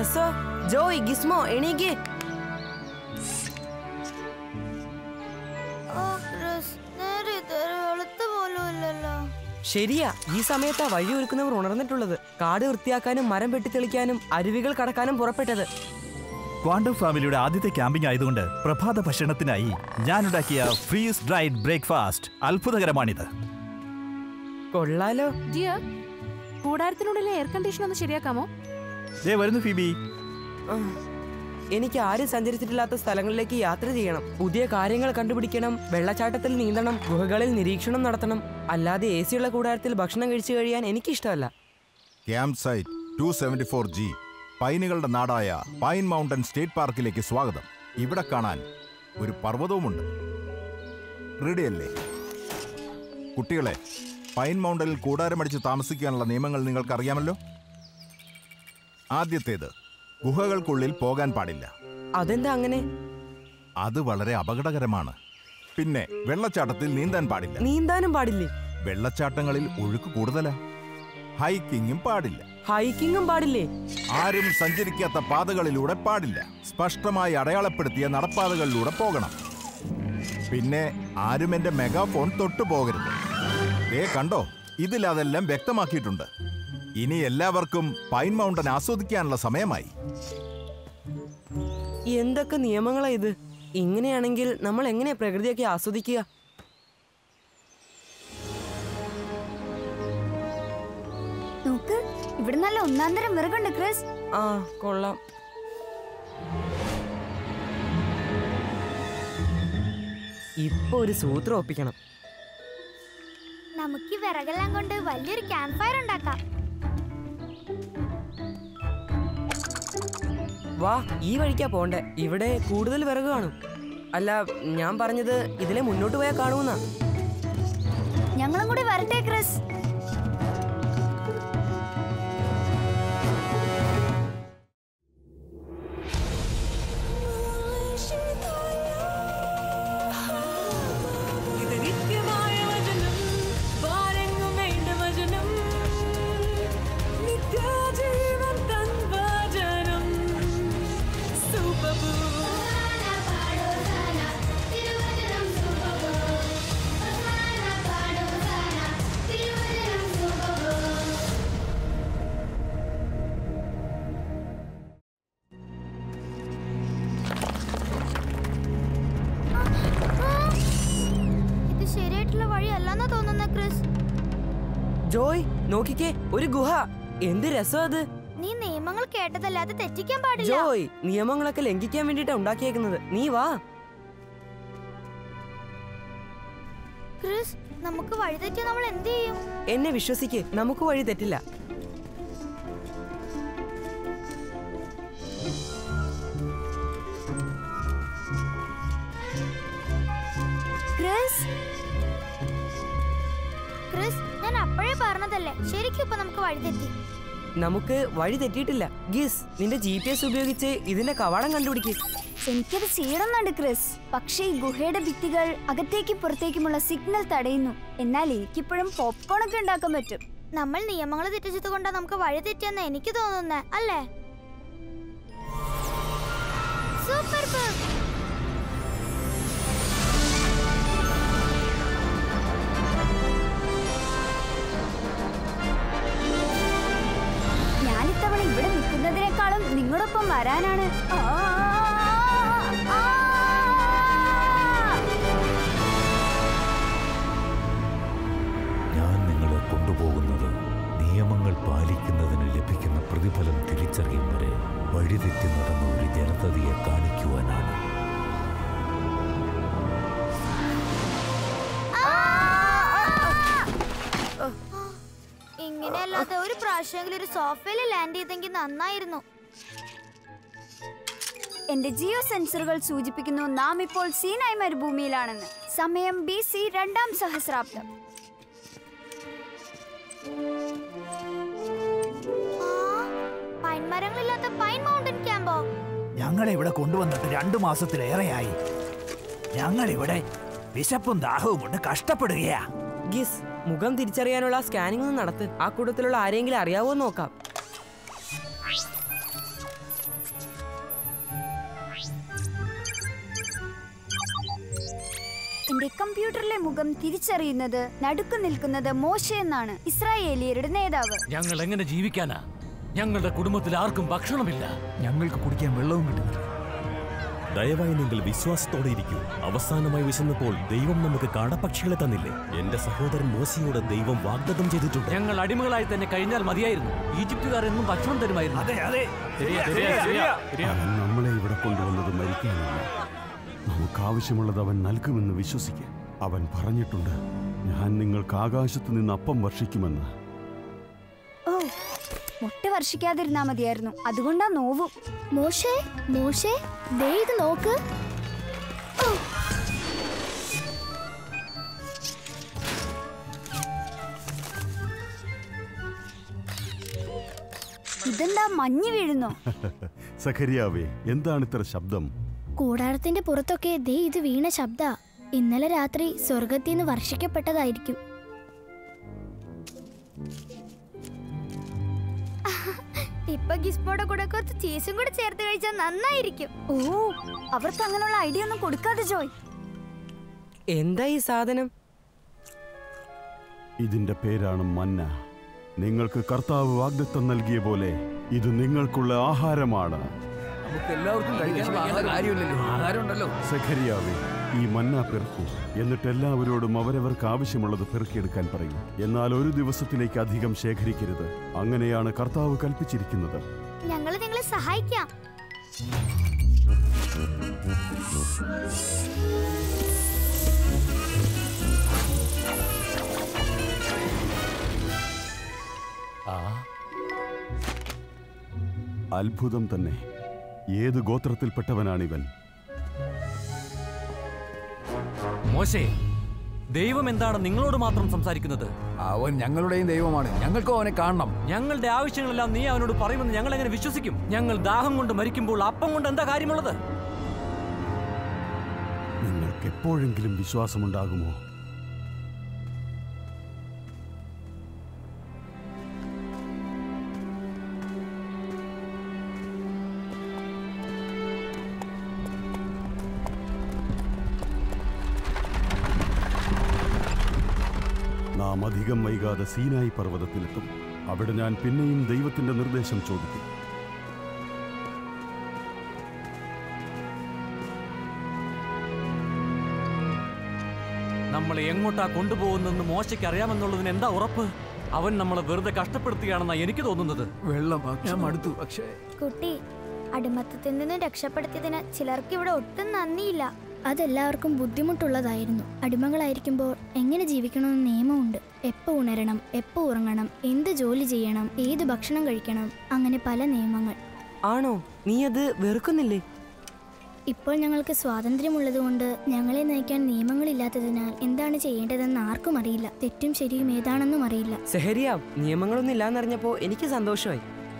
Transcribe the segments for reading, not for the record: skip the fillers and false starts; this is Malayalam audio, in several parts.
രസോ. ജോയ്, ഗിസ്മോ, എണീക്ക്. ശരിയാ, ഈ സമയത്താ വഴി ഒരുക്കുന്നവർ ഉണർന്നിട്ടുള്ളത്. കാട് വൃത്തിയാക്കാനും മരം വെട്ടിത്തെളിക്കാനും അരുവികൾ കടക്കാനും പുറപ്പെട്ടത്. ക്വാണ്ടം ഫാമിലിയുടെ ആദ്യത്തെ ക്യാമ്പിംഗ് ആയതുകൊണ്ട് പ്രഭാത ഭക്ഷണത്തിനായി ഞാനുണ്ടാക്കിയ ഫ്രീസ് ഡ്രൈഡ് ബ്രേക്ക്ഫാസ്റ്റ് അത്ഭുതകരമാണിത്. കൊള്ളാലോ. ഡിയർ, കൂടാരത്തിനുള്ളിലെ എയർ കണ്ടീഷൻ ഒന്ന് ശരിയാക്കാമോ? വരുന്നു ഫീബി. എനിക്ക് ആരും സഞ്ചരിച്ചിട്ടില്ലാത്ത സ്ഥലങ്ങളിലേക്ക് യാത്ര ചെയ്യണം, പുതിയ കാര്യങ്ങൾ കണ്ടുപിടിക്കണം, വെള്ളച്ചാട്ടത്തിൽ നീന്തണം, ഗുഹകളിൽ നിരീക്ഷണം നടത്തണം. അല്ലാതെ AC ഉള്ള കൂടാരത്തിൽ ഭക്ഷണം കഴിച്ചു കഴിയാൻ എനിക്കിഷ്ടമല്ല. ക്യാമ്പ് സൈറ്റ് 274G പൈനുകളുടെ നാടായ പൈൻ മൗണ്ടൻ സ്റ്റേറ്റ് പാർക്കിലേക്ക് സ്വാഗതം. ഇവിടെ കാണാൻ ഒരു പർവ്വതവുമുണ്ട്. റെഡിയല്ലേ കുട്ടികളെ? പൈൻ മൗണ്ടനിൽ കൂടാരമടിച്ച് താമസിക്കാനുള്ള നിയമങ്ങൾ നിങ്ങൾക്കറിയാമല്ലോ. ആദ്യത്തേത്, ഗുഹകൾക്കുള്ളിൽ പോകാൻ പാടില്ല. അതെന്താ അങ്ങനെ? അത് വളരെ അപകടകരമാണ്. പിന്നെ വെള്ളച്ചാട്ടത്തിൽ നീന്താൻ പാടില്ല. നീന്താനും പാടില്ലേ? വെള്ളച്ചാട്ടങ്ങളിൽ ഒഴുക്ക് കൂടുതലാ. ഹൈക്കിങ്ങും പാടില്ല. ഹൈക്കിങ്ങും പാടില്ലേ? ആരും സഞ്ചരിക്കാത്ത പാതകളിലൂടെ പാടില്ല. സ്പഷ്ടമായി അടയാളപ്പെടുത്തിയ നടപ്പാതകളിലൂടെ പോകണം. പിന്നെ ആരും എന്റെ മെഗാഫോൺ തൊട്ടു പോകരുത്. കണ്ടോ, ഇതിൽ അതെല്ലാം വ്യക്തമാക്കിയിട്ടുണ്ട്. ഇനി എല്ലാവർക്കും പൈൻ മൗണ്ടൻ ആസ്വദിക്കാനുള്ള സമയമായി. എന്തൊക്കെ നിയമങ്ങളാ ഇത്? ഇങ്ങനെയാണെങ്കിൽ നമ്മൾ എങ്ങനെയാ പ്രകൃതിയൊക്കെ ആസ്വദിക്കുക? നോക്ക്, ഇവിടെ നല്ല ഒന്നാന്തരം വിറകുണ്ട് ക്രിസ്. ആ, കൊള്ളാം. ഇപ്പൊ ഒരു സൂത്രം ഒപ്പിക്കണം. നമുക്ക് വിറകെല്ലാം കൊണ്ട് വലിയൊരു ക്യാമ്പ് ഫയർ ഉണ്ടാക്കാം. വാ, ഈ വഴിക്കാ പോണ്ടേ. ഇവിടെ കൂടുതൽ വിറക് കാണും. അല്ല, ഞാൻ പറഞ്ഞത് ഇതിലെ മുന്നോട്ട് പോയാൽ കാണുമെന്നാ. ഞങ്ങളും കൂടി വരട്ടെ ക്രിസ്. ജോയ്, നോക്കിക്കേ, ഒരു ഗുഹ. എന്ത് രസം അത്. നീ നിയമങ്ങൾ കേട്ടതല്ലാതെ തെറ്റിക്കാൻ പാടില്ല. ജോയ്, നിയമങ്ങളൊക്കെ ലംഘിക്കാൻ വേണ്ടിട്ടാ ഉണ്ടാക്കിയേക്കുന്നത്. നീ വാ. ക്രിസ്, നമുക്ക് വഴി തെറ്റിയാൽ നമ്മൾ എന്ത് ചെയ്യും? എന്നെ വിശ്വസിക്ക്, നമുക്ക് വഴി തെറ്റില്ല. ക്രിസ്, ക്രിസ്, ഞാൻ അപ്പോഴേ പറഞ്ഞതല്ലേ, ശരിക്കും ഇപ്പൊ നമുക്ക് വഴി തെറ്റി. നമുക്ക് വഴി തെറ്റിയിട്ടില്ല. ഗിസ്, നിന്റെ GPS ഉപയോഗിച്ച് ഇതിന്റെ കവാടം കണ്ടുപിടിക്ക്. എനിക്കത് ചെയ്യണമെന്നുണ്ട് ക്രിസ്, പക്ഷേ ഈ ഗുഹയുടെ ഭിത്തികൾ അകത്തേക്കും പുറത്തേക്കുമുള്ള സിഗ്നൽ തടയുന്നു. എന്നാൽ എനിക്കിപ്പോഴും പോപ്കോൺ ഒക്കെ ഉണ്ടാക്കാൻ പറ്റും. നമ്മൾ നിയമങ്ങൾ തെറ്റിച്ചത് കൊണ്ടാണ് നമുക്ക് വഴി തെറ്റിയെന്ന് എനിക്ക് തോന്നുന്നേ, അല്ലേ? സൂപ്പർ. ഞാനിത്തവണ ഇവിടെ നിൽക്കുന്നതിനേക്കാളും നിങ്ങളൊപ്പം വരാനാണ്. ഞാൻ നിങ്ങളെ കൊണ്ടുപോകുന്നത് നിയമങ്ങൾ പാലിക്കുന്നതിന് ലഭിക്കുന്ന പ്രതിഫലം തിരിച്ചറിയും വരെ വഴിതെറ്റി നടന്ന ഒരു ജനതയെ കാണിക്കുവാനാണ്. ഇങ്ങനെയല്ലാതെ ഒരു പ്രാവശ്യമെങ്കിലും ഒരു സോഫയിൽ ലാൻഡ് ചെയ്തെങ്കിൽ നന്നായിരുന്നു. എന്റെ ജിയോ സെൻസറുകൾ സൂചിപ്പിക്കുന്നു നാം ഇപ്പോൾ സീനായ് മരുഭൂമിയിലാണെന്ന്. സമയം BC 2ാം സഹസ്രാബ്ദം. പൈൻമരങ്ങളില്ലാത്ത പൈൻ മൗണ്ടൻ ക്യാമ്പോ? ഞങ്ങളെ ഇവിടെ കൊണ്ടുവന്നിട്ട് 2 മാസത്തിലേറെയായി. ഞങ്ങളിവിടെ വിശപ്പും ദാഹവും കൊണ്ട് കഷ്ടപ്പെടുകയാ. ഗിസ്, മുഖം തിരിച്ചറിയാനുള്ള സ്കാനിംഗ് ഒന്ന് നടത്ത്. ആ കൂട്ടത്തിലുള്ള ആരെങ്കിലും അറിയാവോ നോക്കാം. എന്റെ കമ്പ്യൂട്ടറിലെ മുഖം തിരിച്ചറിയുന്നത് നടുക്കു നിൽക്കുന്നത് മോശെ എന്നാണ്, ഇസ്രായേലിയരുടെ നേതാവ്. ഞങ്ങൾ എങ്ങനെ ജീവിക്കാനാ? ഞങ്ങളുടെ കുടുംബത്തിൽ ആർക്കും ഭക്ഷണമില്ല. ഞങ്ങൾക്ക് കുടിക്കാൻ വെള്ളവും കിട്ടുന്നില്ല. ദയവായി നിങ്ങൾ വിശ്വാസത്തോടെ ഇരിക്കൂ. അവസാനമായി വിശന്നപ്പോൾ ദൈവം നമുക്ക് കാടപ്പക്ഷികളെ തന്നില്ലേ? എന്റെ സഹോദരൻ മോശയോട് ദൈവം വാഗ്ദത്തം ചെയ്തിട്ടുണ്ട്. ഞങ്ങൾ അടിമകളായി തന്നെ കഴിഞ്ഞാൽ മതിയായിരുന്നു. ഈജിപ്തുകാർ എന്നും ഭക്ഷണം തരുമായിരുന്നു. അവൻ നമ്മളെ ഇവിടെ കൊണ്ടുവന്നത് മരിക്കാനല്ല, നമുക്ക് ആവശ്യമുള്ളത് അവൻ നൽകുമെന്ന് വിശ്വസിക്കാൻ. അവൻ പറഞ്ഞിട്ടുണ്ട്, ഞാൻ നിങ്ങൾക്ക് ആകാശത്ത് നിന്ന് അപ്പം വർഷിക്കുമെന്ന്. ഓ, മുട്ട വർഷിക്കാതിരുന്നാ മതിയായിരുന്നു, അതുകൊണ്ടാ നോവും. മോശേ മോശേ, ദേ ഇത് നോക്ക്. ഇതെന്താ മഞ്ഞ് വീഴുന്നോ? സഖരിയാവേ, എന്താണ് ഇത്ര ശബ്ദം? കൂടാരത്തിന്റെ പുറത്തൊക്കെ ദേ ഇത് വീണ ശബ്ദ. ഇന്നലെ രാത്രി സ്വർഗത്തിൽ നിന്ന് വർഷിക്കപ്പെട്ടതായിരിക്കും. ഇപ്പൊ ഗിസ്പോടെ കൂടെ കുറച്ച് ചീസും കൂടെ ചേർത്ത് കഴിച്ചാൽ നന്നായിരിക്കും. ഓ, അവർക്ക് അങ്ങനെയുള്ള ഐഡിയ ഒന്നും കൊടുക്കാതെ ജോയ്. എന്താ ഈ സാധനം? ഇതിന്റെ പേരാണ് മന്ന. നിങ്ങൾക്ക് കർത്താവ് വാഗ്ദത്തം നൽകിയ പോലെ ഇത് നിങ്ങൾക്കുള്ള ആഹാരമാണ്. നമുക്ക് എല്ലാവർക്കും കഴിക്കാനുള്ള കാര്യമില്ലല്ലോ, ആഹാരം ഉണ്ടല്ലോ. സഖരിയാവേ, ഈ മന്ന പെറുക്കൂ, എന്നിട്ട് എല്ലാവരോടും അവരവർക്ക് ആവശ്യമുള്ളത് പെറുക്കിയെടുക്കാൻ പറയും. എന്നാൽ ഒരു ദിവസത്തിലേക്ക് അധികം ശേഖരിക്കരുത്. അങ്ങനെയാണ് കർത്താവ് കൽപ്പിച്ചിരിക്കുന്നത്. ഞങ്ങൾ നിങ്ങളെ സഹായിക്കാം. അത്ഭുതം തന്നെ. ഏത് ഗോത്രത്തിൽപ്പെട്ടവനാണിവൻ? മോശേ, ദൈവം എന്താണ് നിങ്ങളോട് മാത്രം സംസാരിക്കുന്നത്? അവൻ ഞങ്ങളുടെയും ദൈവമാണ്, ഞങ്ങൾക്കും അവനെ കാണണം. ഞങ്ങളുടെ ആവശ്യങ്ങളെല്ലാം നീ അവനോട് പറയുമെന്ന് ഞങ്ങൾ എങ്ങനെ വിശ്വസിക്കും? ഞങ്ങൾ ദാഹം കൊണ്ട് മരിക്കുമ്പോൾ അപ്പം കൊണ്ട് എന്താ കാര്യമുള്ളത്? നിങ്ങൾക്ക് എപ്പോഴെങ്കിലും വിശ്വാസമുണ്ടാകുമോ? നാം അധികം വൈകാതെ സീനായി പർവ്വതത്തിലെത്തും. അവിടെ ഞാൻ പിന്നെയും ദൈവത്തിന്റെ നിർദ്ദേശം ചോദിക്കും. നമ്മളെ എങ്ങോട്ടാ കൊണ്ടുപോകുന്നെന്ന് മോശയ്ക്ക് അറിയാമെന്നുള്ളതിന് എന്താ ഉറപ്പ്? അവൻ നമ്മളെ വെറുതെ കഷ്ടപ്പെടുത്തുകയാണെന്നാ എനിക്ക് തോന്നുന്നത്. വെള്ളം ഞാൻ മടുത്തു. പക്ഷേ കുട്ടി, അടിമത്തത്തിൽ നിന്ന് രക്ഷപ്പെടുത്തിയതിന് ചിലർക്ക് ഇവിടെ ഒട്ടും നന്ദിയില്ല. അതെല്ലാവർക്കും ബുദ്ധിമുട്ടുള്ളതായിരുന്നു. അടിമകളായിരിക്കുമ്പോൾ എങ്ങനെ ജീവിക്കണമെന്ന് നിയമമുണ്ട്. എപ്പോൾ ഉണരണം, എപ്പോൾ ഉറങ്ങണം, എന്ത് ജോലി ചെയ്യണം, ഏത് ഭക്ഷണം കഴിക്കണം, അങ്ങനെ പല നിയമങ്ങൾ. ആണോ? നീ അത് വെറുക്കുന്നില്ലേ? ഇപ്പോൾ ഞങ്ങൾക്ക് സ്വാതന്ത്ര്യമുള്ളതുകൊണ്ട് ഞങ്ങളെ നയിക്കാൻ നിയമങ്ങളില്ലാത്തതിനാൽ എന്താണ് ചെയ്യേണ്ടതെന്ന് ആർക്കും അറിയില്ല. തെറ്റും ശരിയും ഏതാണെന്നും അറിയില്ല. സെഹരിയാവ്, നിയമങ്ങളൊന്നും ഇല്ലാന്നറിഞ്ഞപ്പോ എനിക്ക് സന്തോഷമായി.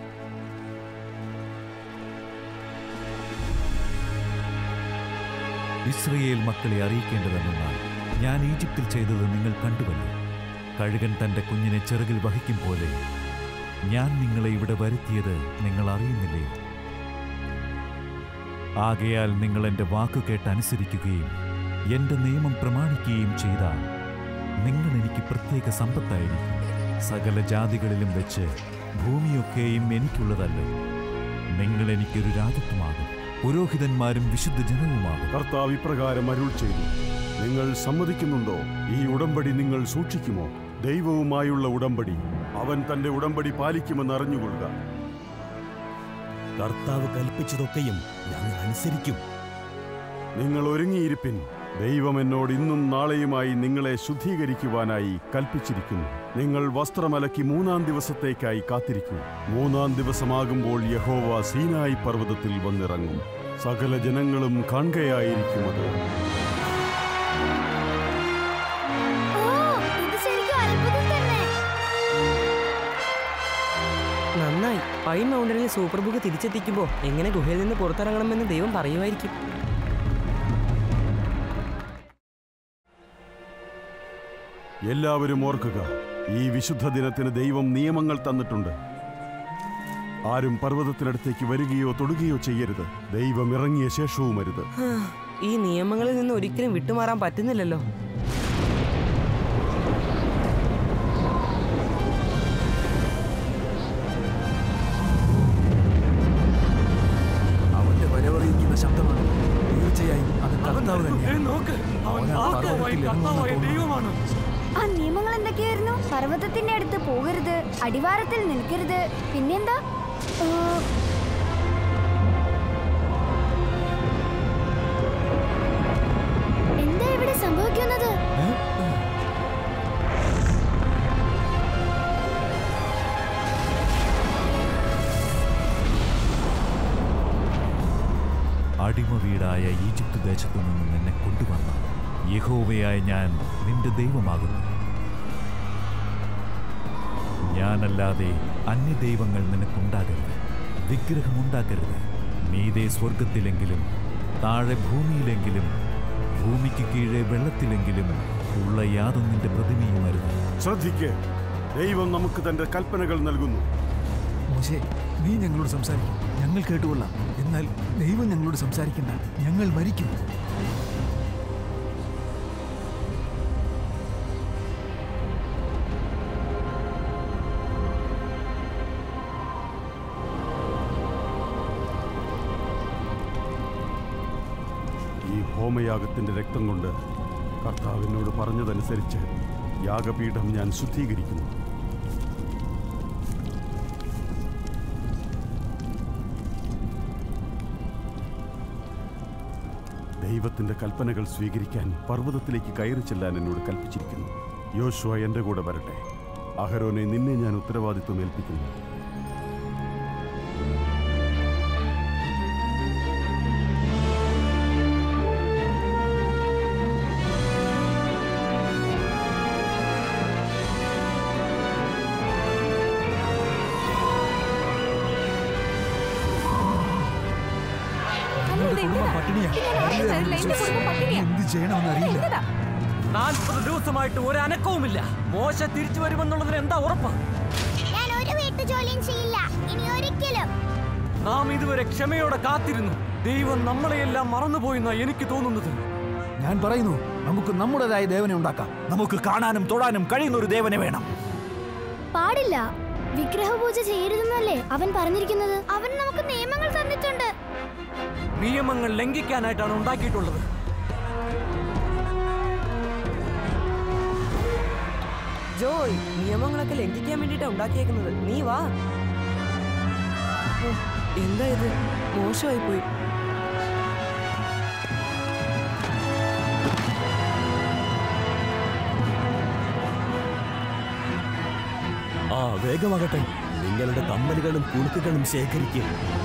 ഇസ്രയേൽ മക്കളെ അറിയിക്കേണ്ടതെന്നാൽ ഞാൻ ഈജിപ്തിൽ ചെയ്തത് നിങ്ങൾ കണ്ടുവല്ലോ. കഴുകൻ തന്റെ കുഞ്ഞിനെ ചിറകിൽ വഹിക്കും പോലെ ഞാൻ നിങ്ങളെ ഇവിടെ വരുത്തിയത് നിങ്ങൾ അറിയുന്നില്ലയോ? ആകയാൽ നിങ്ങൾ എൻ്റെ വാക്കു കേട്ടനുസരിക്കുകയും എൻ്റെ നിയമം പ്രമാണിക്കുകയും ചെയ്താൽ നിങ്ങൾ എനിക്ക് പ്രത്യേക സമ്പത്തായിരിക്കും. സകല ജാതികളിലും വെച്ച് ഭൂമിയൊക്കെയും എനിക്കുള്ളതല്ലേ. നിങ്ങൾ എനിക്കൊരു രാജത്വമാകും, പുരോഹിതന്മാരും വിശുദ്ധ ജനവുമാകും. കർത്താവ് ഇപ്രകാരം അരുൾ ചെയ്തു, നിങ്ങൾ സമ്മതിക്കുന്നുണ്ടോ? ഈ ഉടമ്പടി നിങ്ങൾ സൂക്ഷിക്കുമോ? ദൈവവുമായുള്ള ഉടമ്പടി. അവൻ തന്റെ ഉടമ്പടി പാലിക്കുമെന്ന് അറിഞ്ഞുകൊള്ളുക. കർത്താവ് കൽപ്പിച്ചതൊക്കെയും ഞങ്ങൾ അനുസരിക്കും. നിങ്ങൾ ഒരുങ്ങിയിരിപ്പിൻ. ദൈവം എന്നോട് ഇന്നും നാളെയുമായി നിങ്ങളെ ശുദ്ധീകരിക്കുവാനായി കൽപ്പിച്ചിരിക്കുന്നു. നിങ്ങൾ വസ്ത്രമലക്കി 3-ാം ദിവസത്തേക്കായി കാത്തിരിക്കൂ. 3-ാം ദിവസമാകുമ്പോൾ യഹോവ സീനായി പർവ്വതത്തിൽ വന്നിറങ്ങും. സകല ജനങ്ങളും കാണുകയായിരിക്കുന്നത്. നന്നായി. പൈൻ മൗണ്ടനിൽ സൂപ്പർ ബുക്ക് തിരിച്ചെത്തിക്കുമ്പോൾ എങ്ങനെ ഗുഹയിൽ നിന്ന് പുറത്തിറങ്ങണമെന്ന് ദൈവം പറയുമായിരിക്കും. എല്ലാവരും ഓർക്കുക, ഈ വിശുദ്ധ ദിനത്തിന് ദൈവം നിയമങ്ങൾ തന്നിട്ടുണ്ട്. ആരും പർവ്വതത്തിനടുത്തേക്ക് വരികയോ തൊടുകയോ ചെയ്യരുത്. ദൈവം ഇറങ്ങിയ ശേഷവും അരുത്. ഈ നിയമങ്ങളിൽ നിന്ന് ഒരിക്കലും വിട്ടുമാറാൻ പറ്റുന്നില്ലല്ലോ. അവന്റെ വരവറിയിക്കുന്ന ശബ്ദമാണ്. തീർച്ചയായും അത് കർത്താവ് തന്നെയാണ്. ആ നിയമങ്ങൾ എന്തൊക്കെയായിരുന്നു? പർവ്വതത്തിന്റെ അടുത്ത് പോകരുത്, അടിവാരത്തിൽ നിൽക്കരുത്, പിന്നെന്താ? എന്താ ഇവിടെ സംഭവിക്കുന്നത്? അടിമ വീടായ ഈജിപ്ത് ദേശത്തു നിന്ന് നിന്നെ കൊണ്ടുവന്ന യഹോവയായ ഞാൻ നിന്റെ ദൈവമാകുന്നു. ഞാനല്ലാതെ അന്യദൈവങ്ങൾ നിനക്കുണ്ടാകരുത്. വിഗ്രഹമുണ്ടാക്കരുത്. മീതെ സ്വർഗത്തിലെങ്കിലും താഴെ ഭൂമിയിലെങ്കിലും ഭൂമിക്ക് കീഴെ വെള്ളത്തിലെങ്കിലും ഉള്ള യാതൊന്നിന്റെ പ്രതിമയും അരുത്. ശ്രദ്ധിക്ക്, ദൈവം നമുക്ക് തന്റെ കൽപ്പനകൾ നൽകുന്നു. മോശേ, നീ ഞങ്ങളോട് സംസാരിക്കും, ഞങ്ങൾ കേട്ടുകൊള്ളാം. എന്നാൽ ദൈവം ഞങ്ങളോട് സംസാരിക്കണ്ട, ഞങ്ങൾ മരിക്കും. ഈ ഹോമയാഗത്തിന്റെ രക്തം കൊണ്ട് കർത്താവിനോട് പറഞ്ഞതനുസരിച്ച് യാഗപീഠം ഞാൻ ശുദ്ധീകരിക്കുന്നു. ദൈവത്തിന്റെ കൽപ്പനകൾ സ്വീകരിക്കാൻ പർവ്വതത്തിലേക്ക് കയറി ചെല്ലാൻ എന്നോട് കൽപ്പിച്ചിരിക്കുന്നു. യോശുവ എന്റെ കൂടെ വരട്ടെ. അഹരോനെ, നിന്നെ ഞാൻ ഉത്തരവാദിത്വം ഏൽപ്പിക്കുന്നു. എന്ത് ചെയ്യണമെന്ന് അറിയില്ല. 40 ദിവസമായിട്ട് ഒരു അനക്കവുമില്ല. മോശ തിരിച്ചു വരുമെന്നുള്ളതിന് എന്താ ഉറപ്പ്? ഞാൻ ഒരു വീട്ടുജോലിയും ചെയ്യില്ല ഇനി ഒരിക്കലും. നാം ഇതുവരെ ക്ഷമയോടെ കാത്തിരുന്നു. ദൈവം നമ്മളെയെല്ലാം മറന്നുപോയെന്നാ എനിക്ക് തോന്നുന്നത്. ഞാൻ പറയുന്നു, നമുക്ക് നമ്മുടേതായ ദേവനെ ഉണ്ടാക്കാം. നമുക്ക് കാണാനും തൊടാനും കഴിയുന്ന ഒരു ദേവനെ വേണം. പാടില്ല. വിഗ്രഹപൂജ ചെയ്യരുതെന്നല്ലേ അവൻ പറഞ്ഞിരിക്കുന്നത്? അവൻ നമുക്ക് നിയമങ്ങൾ തന്നിട്ടുണ്ട്. നിയമങ്ങൾ ലംഘിക്കാനായിട്ടാണ് ഉണ്ടാക്കിയിട്ടുള്ളത്. ജോയ്, നിയമങ്ങളൊക്കെ ലംഘിക്കാൻ വേണ്ടിട്ടാ ഉണ്ടാക്കിയേക്കുന്നത്. നീ വാ. എന്താ ഇത്? മോശമായി പോയി. വേഗമാകട്ടെ. നിങ്ങളുടെ കമ്മലുകളും കുളുക്കുകളും ശേഖരിക്കുക.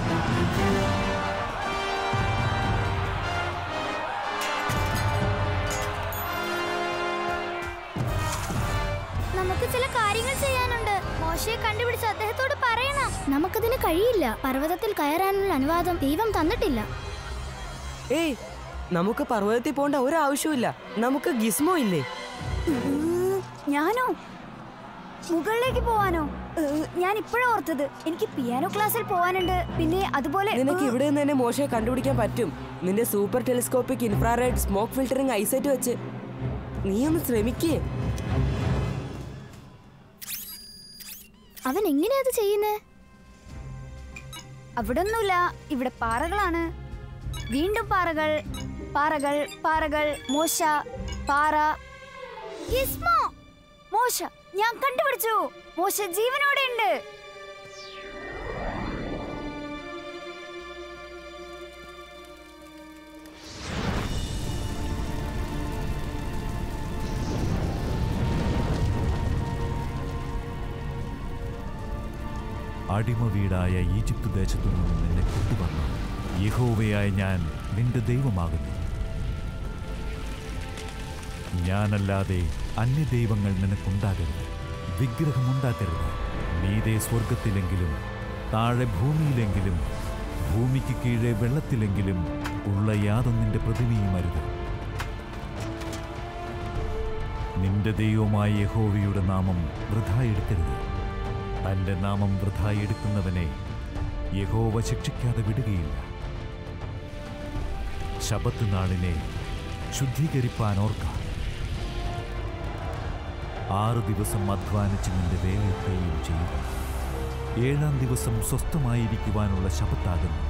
നമുക്ക് ചില കാര്യങ്ങൾ ചെയ്യാനുണ്ട്. മോശയെ കണ്ടുപിടിച്ച് അദ്ദേഹത്തോട് പറയണം. നമുക്കതിന് കഴിയില്ല. പർവ്വതത്തിൽ കയറാനുള്ള അനുവാദം ദൈവം തന്നിട്ടില്ല. ഏയ്, നമുക്ക് പർവ്വതത്തിൽ പോകേണ്ട ഒരാവശ്യമില്ല. നമുക്ക് ഗിസ്മോ ഇല്ലേ? ഞാനോ? മുകളിലേക്ക് പോവാനോ? ഞാൻ ഇപ്പോഴാ ഓർത്തത്. എനിക്ക് പിയാനോ ക്ലാസ്സിൽ പോവാനുണ്ട്. പിന്നെ അതുപോലെ നിനക്ക് ഇവിടെ നിന്ന് തന്നെ മോശയെ കണ്ടുപിടിക്കാൻ പറ്റും. നിന്റെ super telescopic infrared smoke filtering eyesight വെച്ച് നീ ഒന്ന് ശ്രമിക്കേ. അവൻ എങ്ങനെയാ അത് ചെയ്യുന്നേ? അവിടൊന്നുമില്ല. ഇവിടെ പാറകളാണ്. വീണ്ടും പാറകൾ, പാറകൾ, പാറകൾ. മോശ, പാറ, ഗിസ്മോ. മോശ, ഞാൻ കണ്ടുപിടിച്ചു. മോശ ജീവനോടെ ഉണ്ട്. അടിമ വീടായ ഈജിപ്ത് ദേശത്തു നിന്ന് നിന്നെ കൊണ്ടുവന്ന യഹോവയായ ഞാൻ നിന്റെ ദൈവമാകുന്നു. ഞാനല്ലാതെ അന്യദൈവങ്ങൾ നിനക്കുണ്ടാകരുത്. വിഗ്രഹമുണ്ടാക്കരുത്. മീതെ സ്വർഗത്തിലെങ്കിലും താഴെ ഭൂമിയിലെങ്കിലും ഭൂമിക്ക് കീഴെ വെള്ളത്തിലെങ്കിലും ഉള്ള യാതൊന്നിന്റെ പ്രതിമയും അരുത്. നിന്റെ ദൈവമായ യഹോവയുടെ നാമം വൃഥാ എടുക്കരുത്. തന്റെ നാമം വൃഥാ എടുക്കുന്നവനെ യഹോവ ശിക്ഷിക്കാതെ വിടുകയില്ല. ശബത്ത് നാളിനെ ശുദ്ധീകരിപ്പാൻ ഓർക്കാം. 6 ദിവസം അധ്വാനിച്ച് നിന്റെ വേലയൊക്കെയും ചെയ്യുക. 7-ാം ദിവസം സ്വസ്ഥമായിരിക്കുവാനുള്ള ശബത്താകുന്നു.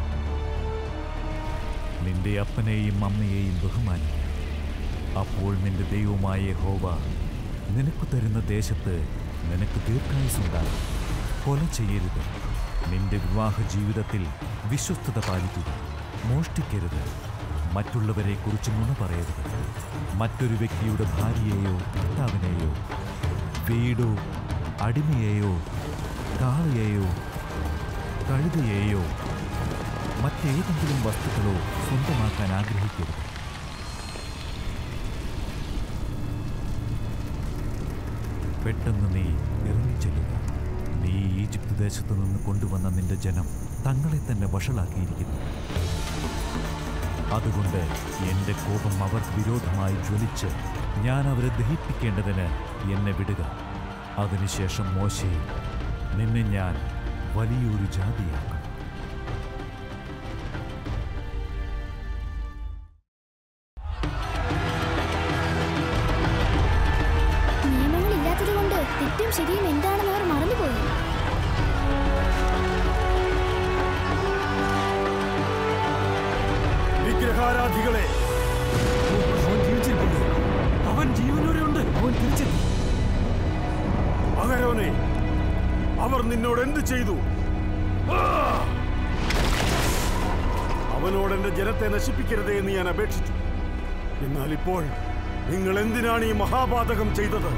നിന്റെ അപ്പനെയും അമ്മയെയും ബഹുമാനിക്കുക. അപ്പോൾ നിന്റെ ദൈവമായ യഹോവ നിനക്ക് തരുന്ന ദേശത്ത് നിനക്ക് ദീർഘായുസ്സുണ്ടാകും. കൊല ചെയ്യരുത്. നിന്റെ വിവാഹ ജീവിതത്തിൽ വിശ്വസ്തത പാലിക്കുക. മോഷ്ടിക്കരുത്. മറ്റുള്ളവരെ കുറിച്ച് നുണ പറയരുത്. മറ്റൊരു വ്യക്തിയുടെ ഭാര്യയെയോ ഭർത്താവിനെയോ വീടോ അടിമയെയോ കാളയെയോ കഴുതയെയോ മറ്റേതെങ്കിലും വസ്തുക്കളോ സ്വന്തമാക്കാൻ ആഗ്രഹിക്കരുത്. പെട്ടെന്ന് നീ ഇറങ്ങിച്ചെല്ലുക. നീ ഈജിപ്ത് ദേശത്തു നിന്ന് കൊണ്ടുവന്ന നിന്റെ ജനം തങ്ങളെ തന്നെ വഷളാക്കിയിരിക്കുന്നു. അതുകൊണ്ട് എൻ്റെ കോപം അവർക്ക് വിരോധമായി ജ്വലിച്ച് ഞാൻ അവരെ ദഹിപ്പിക്കേണ്ടതിന് എന്നെ വിടുക. അതിനുശേഷം മോശേ, നിന്നെ ഞാൻ വലിയൊരു ജാതിയാക്കും. നിയമങ്ങളില്ലാത്തതുകൊണ്ട് തെറ്റും ശരിയും എന്താണെന്ന് അവർ മറന്നുപോയി. വിഗ്രഹാരാധികളെ, അവൻ ജീവനോടെയുണ്ട്. അവൻ തിരിച്ചെത്തി. അഹരോനെ, അവർ നിന്നോട് എന്ത് ചെയ്തു? അവനോട് എന്റെ ജനത്തെ നശിപ്പിക്കരുതേ എന്ന് ഞാൻ അപേക്ഷിച്ചു. എന്നാൽ ഇപ്പോൾ നിങ്ങൾ എന്തിനാണ് ഈ മഹാപാതകം ചെയ്തത്?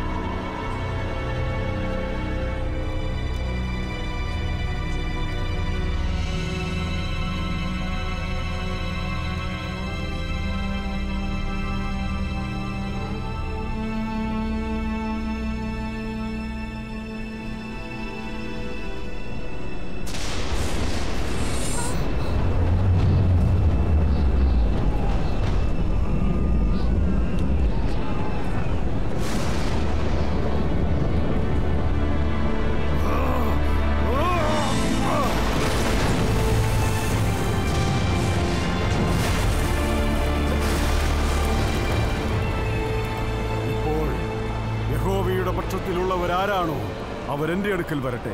യഹോവയുടെ പക്ഷത്തിലുള്ളവരാരാണോ അവരെന്റെ അടുക്കൽ വരട്ടെ.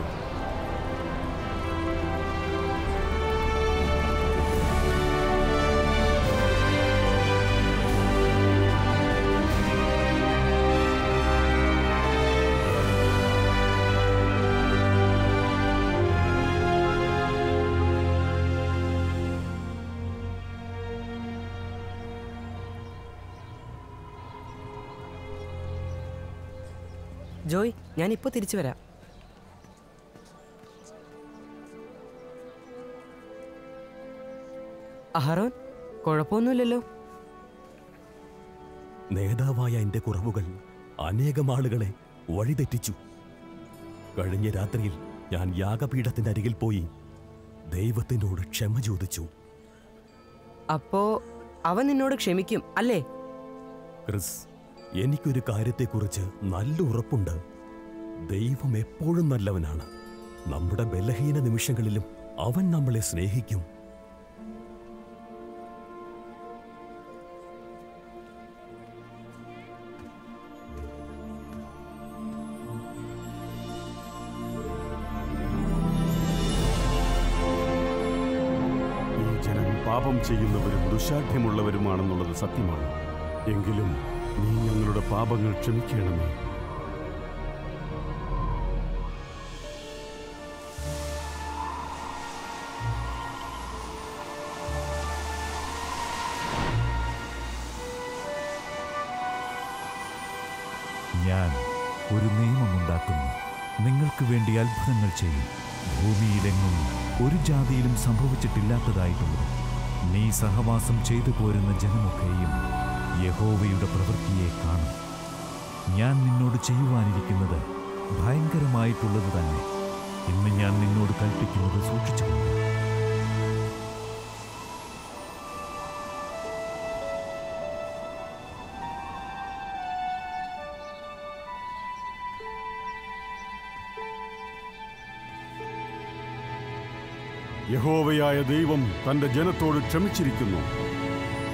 ജോയ്, ഞാനിപ്പോൾ തിരിച്ചു വരാം. അഹരോൻ, കുഴപ്പമൊന്നുമില്ലല്ലോ? നേതാവായ എന്റെ കുറവുകൾ അനേകം ആളുകളെ വഴിതെറ്റിച്ചു. കഴിഞ്ഞ രാത്രിയിൽ ഞാൻ യാഗപീഠത്തിന്റെ അരികിൽ പോയി ദൈവത്തിനോട് ക്ഷമ ചോദിച്ചു. അപ്പോ അവൻ നിന്നോട് ക്ഷമിക്കും അല്ലേ? ക്രിസ്, എനിക്കൊരു കാര്യത്തെക്കുറിച്ച് നല്ല ഉറപ്പുണ്ട്. ദൈവം എപ്പോഴും നല്ലവനാണ്. നമ്മുടെ ബലഹീന നിമിഷങ്ങളിലും അവൻ നമ്മളെ സ്നേഹിക്കും. ഈ ജനം പാപം ചെയ്യുന്നവരും ദുശാഠ്യമുള്ളവരുമാണെന്നുള്ളത് സത്യമാണ്. എങ്കിലും നീ ഞങ്ങളുടെ പാപങ്ങൾ ക്ഷമിക്കണമേ. ഞാൻ ഒരു നിയമമുണ്ടാക്കുന്നു. നിങ്ങൾക്ക് വേണ്ടി അത്ഭുതങ്ങൾ ചെയ്യും. ഭൂമിയിലെങ്ങും ഒരു ജാതിയിലും സംഭവിച്ചിട്ടില്ലാത്തതായിട്ടുള്ളൂ. നീ സഹവാസം ചെയ്തു പോരുന്ന ജനമൊക്കെയും യഹോവയുടെ പ്രവൃത്തിയെ കാണും. ഞാൻ നിന്നോട് ചെയ്യുവാനിരിക്കുന്നത് ഭയങ്കരമായിട്ടുള്ളത് തന്നെ. ഇന്ന് ഞാൻ നിന്നോട് കൽപ്പിക്കുന്നത് സൂക്ഷിച്ചുകൊണ്ട്. യഹോവയായ ദൈവം തന്റെ ജനത്തോട് ക്ഷമിച്ചിരിക്കുന്നു.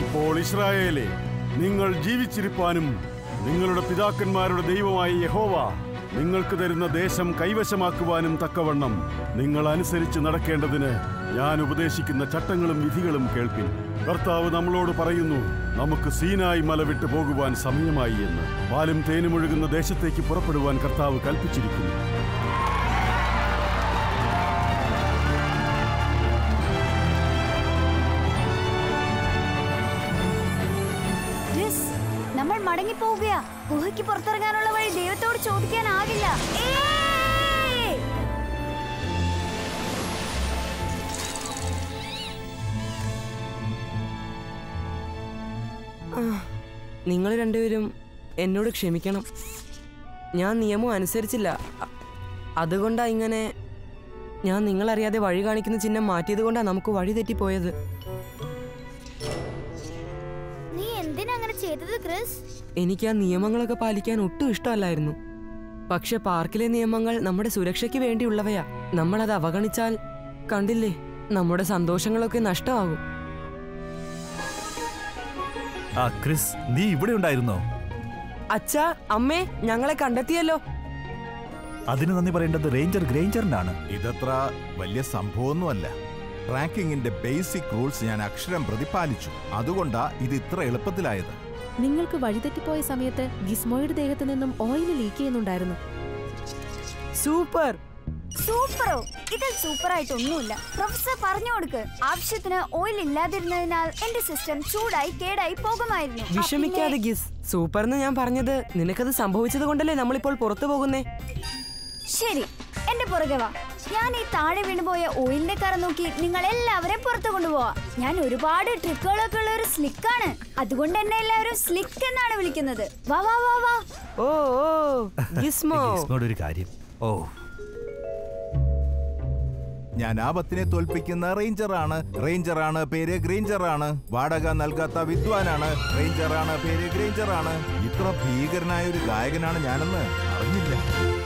ഇപ്പോൾ ഇസ്രായേലേ, നിങ്ങൾ ജീവിച്ചിരിപ്പാനും നിങ്ങളുടെ പിതാക്കന്മാരുടെ ദൈവമായ യഹോവ നിങ്ങൾക്ക് തരുന്ന ദേശം കൈവശമാക്കുവാനും തക്കവണ്ണം നിങ്ങൾ അനുസരിച്ച് നടക്കേണ്ടതിന് ഞാൻ ഉപദേശിക്കുന്ന ചട്ടങ്ങളും വിധികളും കേൾപ്പിൻ. കർത്താവ് നമ്മളോട് പറയുന്നു, നമുക്ക് സീനായി മല വിട്ടു പോകുവാൻ സമയമായി എന്ന്. പാലും തേനും ഒഴുകുന്ന ദേശത്തേക്ക് പുറപ്പെടുവാൻ കർത്താവ് കൽപ്പിച്ചിരിക്കുന്നു. നമ്മൾ മടങ്ങി പോവുകയാ. ഗുഹയ്ക്ക് പുറത്തിറങ്ങാനുള്ള വഴി ദൈവത്തോട് ചോദിക്കാനാകില്ല. നിങ്ങൾ രണ്ടുപേരും എന്നോട് ക്ഷമിക്കണം. ഞാൻ നിയമം അനുസരിച്ചില്ല. അതുകൊണ്ടാ ഇങ്ങനെ. ഞാൻ നിങ്ങളറിയാതെ വഴി കാണിക്കുന്ന ചിഹ്നം മാറ്റിയത് കൊണ്ടാ നമുക്ക് വഴി തെറ്റിപ്പോയത്. എനിക്ക് ആ നിയമങ്ങളൊക്കെ പാലിക്കാൻ ഒട്ടും ഇഷ്ടമല്ലായിരുന്നു. പക്ഷെ പാർക്കിലെ നിയമങ്ങൾ നമ്മുടെ സുരക്ഷയ്ക്ക് വേണ്ടിയുള്ളവയാ. നമ്മളത് അവഗണിച്ചാൽ കണ്ടില്ലേ, നമ്മുടെ സന്തോഷങ്ങളൊക്കെ നഷ്ടമാകും. ക്രിസ്, നീ ഇവിടെ ഉണ്ടായിരുന്നോ? അച്ഛാ, അമ്മേ, ഞങ്ങളെ കണ്ടെത്തിയല്ലോ. അതിന് നന്ദി പറയേണ്ടത് റേഞ്ചർ ഗ്രേഞ്ചറിനാണ്. ഇതത്ര വലിയ സംഭവമൊന്നുമല്ല. ട്രാക്കിങ്ങിന്റെ ബേസിക് റൂൾസ് ഞാൻ അക്ഷരം പ്രതിപാലിച്ചു. അതുകൊണ്ടാ ഇത് ഇത്ര എളുപ്പത്തിലായത്. നിങ്ങൾക്ക് വഴിതെറ്റിപ്പോയ സമയത്ത് ഗിസ്മോയുടെ ദേഹത്ത് നിന്നും ഓയിൽ ലീക്ക് ചെയ്യുന്നുണ്ടായിരുന്നു. സൂപ്പർ. സൂപ്പറോ? ഇതിൽ സൂപ്പറായിട്ടൊന്നുമില്ല. പ്രൊഫസർ പറഞ്ഞു കൊടുക്ക്. ആവശ്യത്തിന് ഓയിൽ ഇല്ലാതിരുന്നതിനാൽ എന്റെ സിസ്റ്റം ചൂടായി കേടായി പോകുമായിരുന്നു. വിഷമിക്കാതെ ഗിസ്. സൂപ്പർ എന്ന് ഞാൻ പറഞ്ഞത് നിനക്കത് സംഭവിച്ചത് കൊണ്ടല്ലേ നമ്മളിപ്പോൾ പുറത്തു പോകുന്നേ. ശരി, എന്റെ പുറകെ വാ. ഞാൻ ഈ താഴെ വീണുപോയ ഓയിലിന്റെ കറ നോക്കി നിങ്ങൾ എല്ലാവരെയും പുറത്തു കൊണ്ടുപോവാ. ഞാൻ ഒരുപാട് ട്രിക്കുകളൊക്കെ ഉള്ള ഒരു സ്ലിക്കാണ്. അതുകൊണ്ട് എന്നെ എല്ലാവരും സ്ലിക്ക് എന്നാണ് വിളിക്കുന്നത്. വാ വാ വാ വാ. ഓ ഗിസ്മോ, ഒരു കാര്യം. ഞാൻ ആപത്തിനെ തോൽപ്പിക്കുന്ന റേഞ്ചറാണ് പേര് ഗ്രേഞ്ചറാണ്. വാടക നൽകാത്ത വിദ്വാനാണ്. റേഞ്ചറാണ് പേര് ഗ്രേഞ്ചറാണ്. ഇത്ര ഭീകരനായ ഒരു ഗായകനാണ് ഞാനെന്ന് അറിഞ്ഞില്ല.